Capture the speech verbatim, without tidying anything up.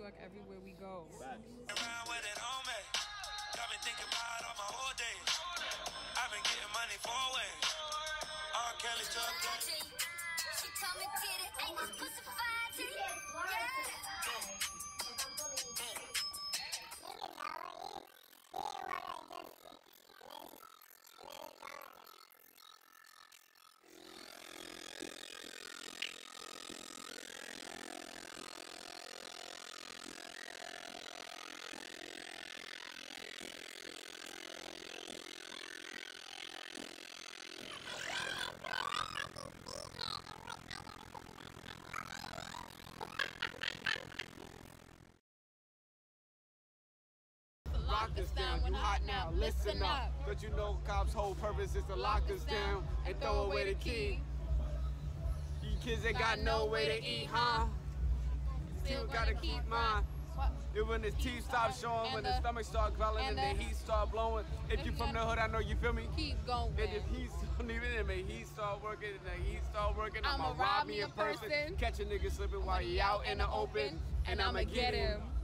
fuck everywhere we go. Facts. Around with it on me. I've been thinking about it on my whole day. I've been getting money four ways. R. Kelly took it. She told me get it. Ain't this pussy fire to you? Lock us down, you hot now, listen up. Don't you know cops' whole purpose is to lock us down and throw away the key? You kids ain't got no way to eat, huh? Still gotta keep mine. It when his teeth stop showing, when the stomach start growling and the heat start blowing. If you from the hood, I know you feel me. Keep going. And if he's don't even in me, he start working and the heat start working. I'ma rob me in person, catch a nigga slipping while he out in the open, and I'ma get him.